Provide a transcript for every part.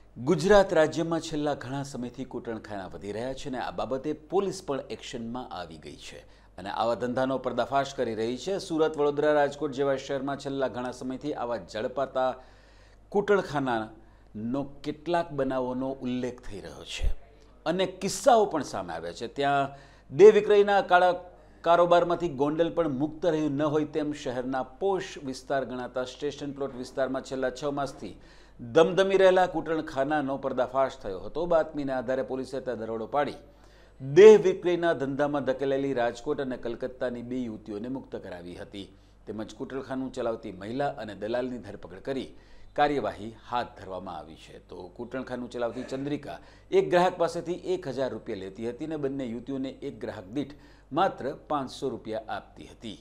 ગુજરાત રાજ્યમાં છેલ્લા ઘણા સમયથી કૂટણખાના વધી રહ્યા છે અને આ બાબતે પોલીસ પણ એક્શનમાં આવી ગઈ છે અને આવા ધંધાનો પર્દાફાશ કરી રહી છે। સુરત, વડોદરા, રાજકોટ જેવા શહેરમાં છેલ્લા ઘણા સમયથી આવા ઝડપાતા કૂટણખાનાનો કેટલાક બનાવોનો ઉલ્લેખ થઈ રહ્યો છે અને કિસ્સાઓ પણ સામે આવ્યા છે। ત્યાં દેહ વિક્રયના કાળા કારોબારમાંથી ગોંડલ પણ મુક્ત રહ્યું ન હોય તેમ શહેરના પોશ વિસ્તાર ગણાતા સ્ટેશન પ્લોટ વિસ્તારમાં છેલ્લા 6 માસથી દમદમી રહેલા કૂટણખાનાનો પર્દાફાશ થયો હતો। બાતમીના આધારે પોલીસે ત્યાં દરોડો પાડી દેહ વિક્રયના ધંધામાં ધકેલેલી રાજકોટ અને કલકત્તાની 2 યુવતીઓને મુક્ત કરાવી હતી તેમજ કૂટણખાનું ચલાવતી મહિલા અને દલાલની ધરપકડ કરી કાર્યવાહી હાથ ધરવામાં આવી છે। તો કૂટણખાનું ચલાવતી ચંદ્રિકા એક ગ્રાહક પાસેથી 1000 રૂપિયા લેતી હતી અને બંને યુવતીઓને એક ગ્રાહક દીઠ માત્ર 500 રૂપિયા આપતી હતી।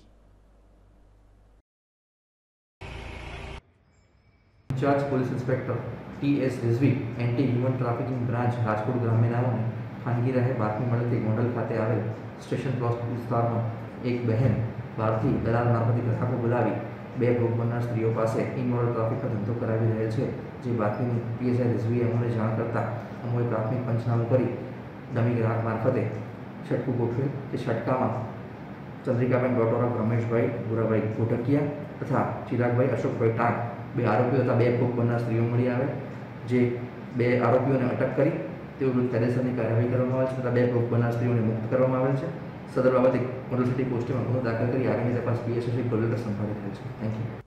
In charge police inspector T S. Rizvi anti human trafficking branch Rajkot ગ્રામ્ય નાઓને ખાનગી રહે બાતમી મળતી ગોંડલ ખાતે આવેલ સ્ટેશન પ્લોટ વિસ્તારમાં એક બહેન બહારથી દલાલ મારફતે ગ્રાહકો બોલાવી 2 ભોગ બનનાર સ્ત્રીઓ પાસે ઇમોરલ ટ્રાફિકનો ધંધો કરાવી રહેલ છે। જે બાતમીની પીએસઆઈ રિઝવીએ અમને જાણ કરતા અમોએ પ્રાથમિક પંચનામું કરી ડમી ગ્રાહક મારફતે છટકું ગોઠવેલ। તે છટકામાં ચંદ્રિકાબેન ડોટર ઓફ રમેશભાઈ ભૂરાભાઈ ગોટકિયા તથા ચિરાગભાઈ અશોકભાઈ ટાંક 2 આરોપીઓ હતા। 2 ભોગ બનનાર સ્ત્રીઓ મળી આવે જે 2 આરોપીઓને અટક કરી તેઓ વિરુદ્ધ કાયદેસરની કાર્યવાહી કરવામાં આવે છે તથા 2 ભોગ બનનાર સ્ત્રીઓને મુક્ત કરવામાં આવેલ છે। સદર બાબતે મોડલ સિટી પોસ્ટમાં ગુનો દાખલ કરી આગળની તપાસ પીએસઆઈ ગોલ્ડર સંભાળી રહેલ છે। Thank you.